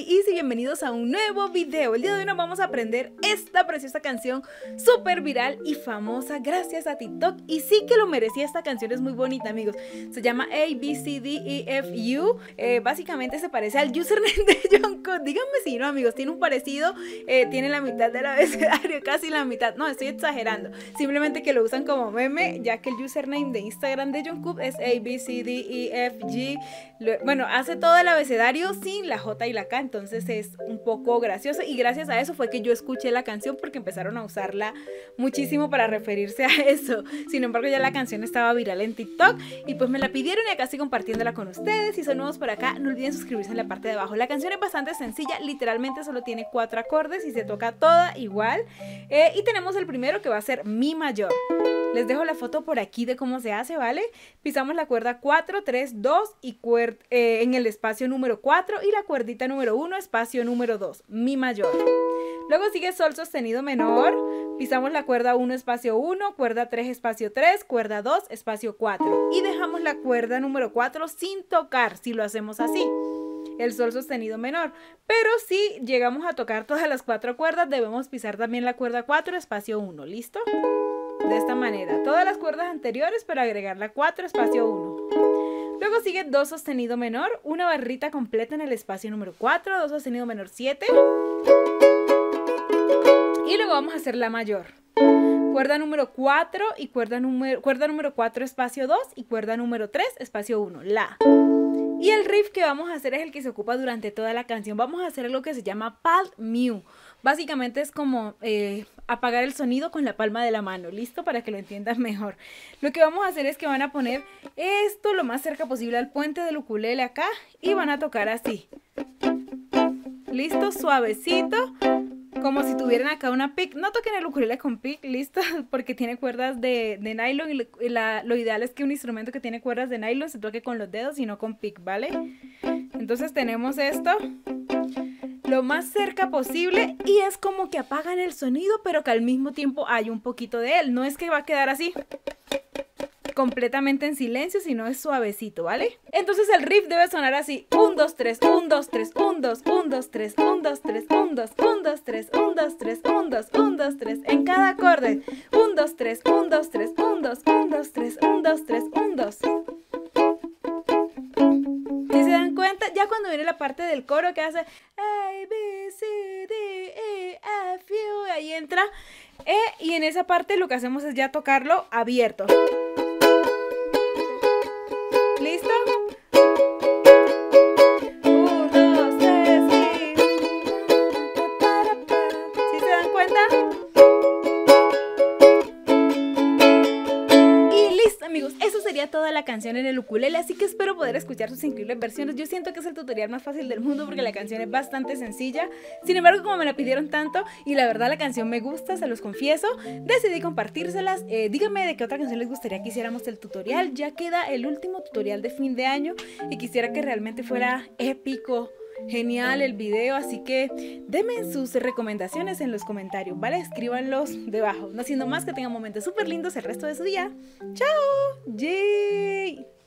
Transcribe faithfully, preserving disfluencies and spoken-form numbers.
Easy, bienvenidos a un nuevo video. El día de hoy nos vamos a aprender esta preciosa canción súper viral y famosa gracias a TikTok. Y sí que lo merecía, esta canción es muy bonita, amigos. Se llama A, B, C, D, E, F, U. eh, Básicamente se parece al username de Jungkook. Díganme si no, amigos, tiene un parecido. eh, Tiene la mitad del abecedario, casi la mitad. No, estoy exagerando, simplemente que lo usan como meme, ya que el username de Instagram de Jungkook es A, B, C, D, E, F, G. Bueno, hace todo el abecedario sin la J y la K, entonces es un poco gracioso, y gracias a eso fue que yo escuché la canción, porque empezaron a usarla muchísimo para referirse a eso. Sin embargo, ya la canción estaba viral en TikTok y pues me la pidieron y acá estoy compartiéndola con ustedes. Si son nuevos por acá, no olviden suscribirse en la parte de abajo. La canción es bastante sencilla, literalmente solo tiene cuatro acordes y se toca toda igual. eh, y tenemos el primero, que va a ser Mi mayor. Les dejo la foto por aquí de cómo se hace, ¿vale? Pisamos la cuerda cuatro, tres, dos y eh, en el espacio número cuatro, y la cuerdita número uno, espacio número dos, Mi mayor. Luego sigue Sol sostenido menor, pisamos la cuerda uno, espacio uno, cuerda tres, espacio tres, cuerda dos, espacio cuatro, y dejamos la cuerda número cuatro sin tocar, si lo hacemos así, el Sol sostenido menor. Pero si llegamos a tocar todas las cuatro cuerdas, debemos pisar también la cuerda cuatro, espacio uno, ¿listo? De esta manera, todas las cuerdas anteriores, pero agregar la cuatro, espacio uno. Luego sigue Do sostenido menor, una barrita completa en el espacio número cuatro, Do sostenido menor siete. Y luego vamos a hacer La mayor. Cuerda número cuatro y cuerda número, cuerda número cuatro, espacio dos, y cuerda número tres, espacio uno, La. Y el riff que vamos a hacer es el que se ocupa durante toda la canción. Vamos a hacer algo que se llama Palm Mute. Básicamente es como eh, apagar el sonido con la palma de la mano, ¿listo? Para que lo entiendan mejor. Lo que vamos a hacer es que van a poner esto lo más cerca posible al puente del ukulele acá, y van a tocar así. ¿Listo? Suavecito, como si tuvieran acá una pick. No toquen el ukulele con pick, ¿listo? Porque tiene cuerdas de, de nylon, y la, lo ideal es que un instrumento que tiene cuerdas de nylon se toque con los dedos y no con pick, ¿vale? Entonces tenemos esto lo más cerca posible, y es como que apagan el sonido, pero que al mismo tiempo hay un poquito de él. No es que va a quedar así completamente en silencio, sino es suavecito, ¿vale? Entonces el riff debe sonar así: uno, dos, tres, uno, dos, tres, uno, dos, uno, dos, tres, uno, dos, tres, uno, dos, uno, dos, tres, uno, dos, tres, uno, dos, uno, dos, tres, en cada acorde. uno, dos, tres, uno, dos, tres, uno, dos, uno, dos, tres, uno, dos, tres, uno, dos. Si se dan cuenta, ya cuando viene la parte del coro que hace A, B, C, D, E, F, U, ahí entra E, y en esa parte lo que hacemos es ya tocarlo abierto. ¿Listo? uno, dos, tres, y... ¿Sí se dan cuenta? Y listo, amigos, eso sería toda la canción en el ukulele, así que espero poder escuchar sus increíbles versiones. Yo siento que es el tutorial más fácil del mundo porque la canción es bastante sencilla. Sin embargo, como me la pidieron tanto y la verdad la canción me gusta, se los confieso, decidí compartírselas. eh, Díganme de qué otra canción les gustaría que hiciéramos el tutorial. Ya queda el último tutorial de fin de año y quisiera que realmente fuera épico, genial el video, así que denme sus recomendaciones en los comentarios, ¿vale? Escríbanlos debajo. No siendo más, que tengan momentos súper lindos el resto de su día. ¡Chao! ¡Yay!